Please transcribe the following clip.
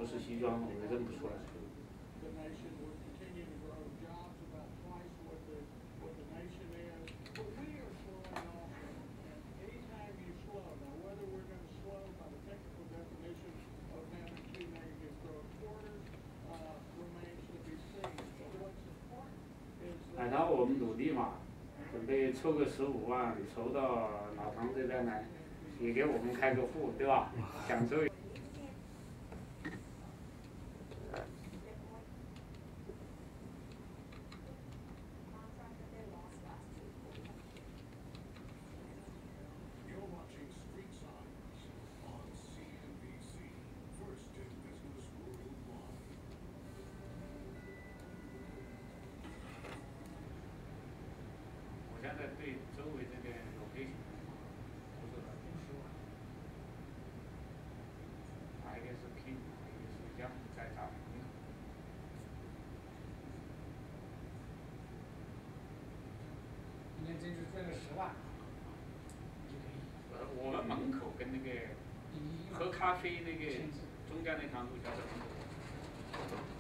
式西装，我认不出来。然后我们努力嘛，准备凑个15万，筹到老唐这边来，也给我们开个户，对吧？享受。我现在对周围这边location不是很熟，哪一个是 King， 哪一个是 Young， 在咱们门口。 今天争取赚个10万。 我们门口跟那个喝咖啡那个中间那条路叫什么？